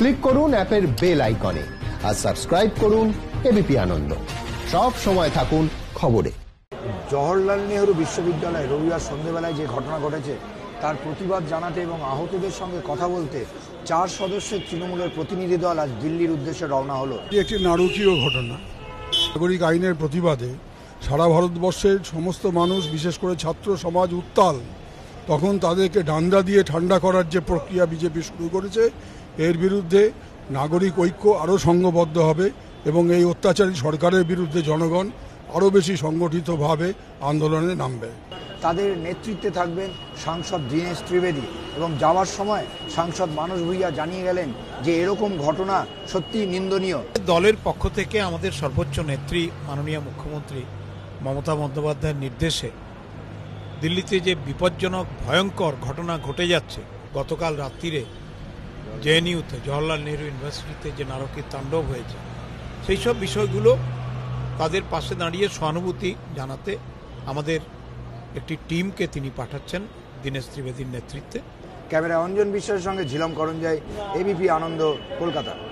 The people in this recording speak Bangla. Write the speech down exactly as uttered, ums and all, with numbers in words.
ক্লিক করুন অ্যাপের বেল আইকনে আর সাবস্ক্রাইব করুন এবিপি আনন্দ। সব সময় থাকুন খবরে। জওহরলাল নেহরু বিশ্ববিদ্যালয়ে রবিবার সন্ধ্যেবেলায় যে ঘটনা ঘটেছে তার প্রতিবাদ জানাতে এবং আহতদের সঙ্গে কথা বলতে চার সদস্যের তৃণমূলের প্রতিনিধি দল আজ দিল্লির উদ্দেশ্যে রওনা হলো। একটি নারকীয় ঘটনা। নাগরিক আইনের প্রতিবাদে সারা ভারতবর্ষের সমস্ত মানুষ, বিশেষ করে ছাত্র সমাজ উত্তাল। তখন তাদেরকে ডান্ডা দিয়ে ঠান্ডা করার যে প্রক্রিয়া বিজেপি শুরু করেছে, এর বিরুদ্ধে নাগরিক ঐক্য আরও সংঘবদ্ধ হবে এবং এই অত্যাচারী সরকারের বিরুদ্ধে জনগণ আরও বেশি সংগঠিতভাবে আন্দোলনে নামবে। তাদের নেতৃত্বে থাকবেন সাংসদ দীনেশ ত্রিবেদী এবং যাওয়ার সময় সাংসদ মানস ভূঁইয়া জানিয়ে গেলেন যে এরকম ঘটনা সত্যিই নিন্দনীয়। দলের পক্ষ থেকে আমাদের সর্বোচ্চ নেত্রী মাননীয় মুখ্যমন্ত্রী মমতা বন্দ্যোপাধ্যায়ের নির্দেশে দিল্লিতে যে বিপজ্জনক ভয়ঙ্কর ঘটনা ঘটে যাচ্ছে, গতকাল রাত্রিরে জেএনইউতে জওহরলাল নেহরু ইউনিভার্সিটিতে যে নারকীয় তাণ্ডব হয়েছে, সেই সব বিষয়গুলো তাদের পাশে দাঁড়িয়ে সহানুভূতি জানাতে আমাদের একটি টিমকে তিনি পাঠাচ্ছেন দীনেশ ত্রিবেদীর নেতৃত্বে। ক্যামেরা অঞ্জন বিশ্বাসের সঙ্গে ঝিলম করঞ্জাই, এবিপি আনন্দ, কলকাতা।